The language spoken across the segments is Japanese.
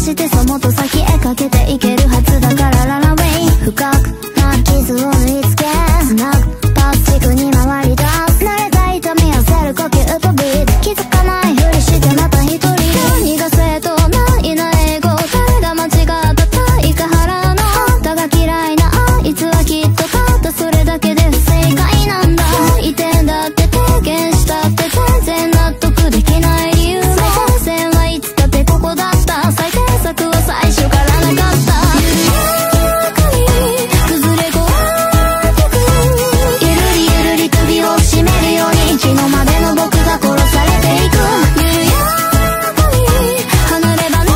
してそもっと先へかけていけるはずだからララウェイ深くな傷を縫い付けスナックパスチクに回り出す慣れた痛み痩せる呼吸とビート気づかないふりしてまた一人何が正当ないな英語誰が間違った対価払うのあんたが嫌いなあいつはきっとたったそれだけで不正解なんだ最低だって提言したって全然納得できない理由も最低線はいつだってここだった最低策は最初からなかった緩やかに崩れ壊れてくゆるりゆるり首を絞めるように昨日までの僕が殺されていく緩やかに離れ離れ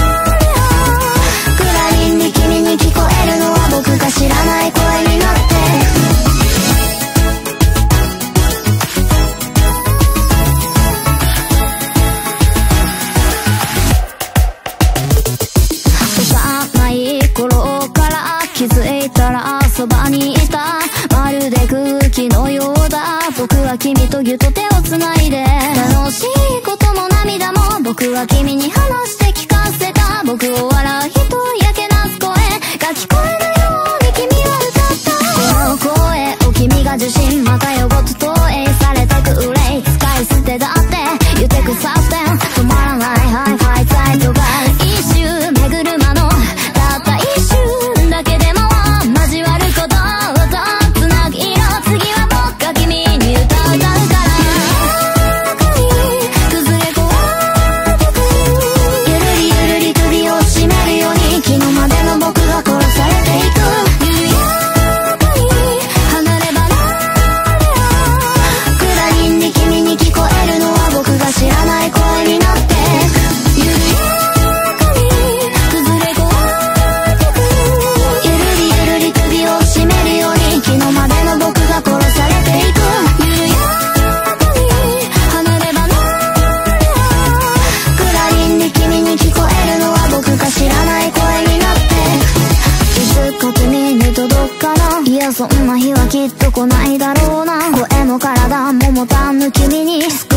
クラリンに君に聞こえるのは僕が知らない声になって幼い頃から気づいたらそばにいたまるで空気のようだ僕は君とぎゅっと手をつないで楽しいことも涙も僕は君に話して聞かせた僕を笑う人やけなす声が聞こえるように君は歌ったこの声を君が受信またよごと投影されてく憂い使い捨てだって言ってくサステン止まらないハイファイサイトが一周巡る間のたった一瞬だけでも交わることとつなぐ色次は僕が君に歌うから中に崩れ壊れてくゆるりゆるり首を絞めるように昨日までの僕が殺されていく緩やかに離れ離れクラリンに君に聞こえるのは僕が知らない声になって緩やかに崩れ壊れてくゆるりゆるり首を絞めるように昨日までの僕が殺されていく緩やかに離れ離れクラリンに君に聞こえるのは僕が知らない声になっていつか君に届くかないやそんな日はきっと来ないだろうな声も体も持たぬ君に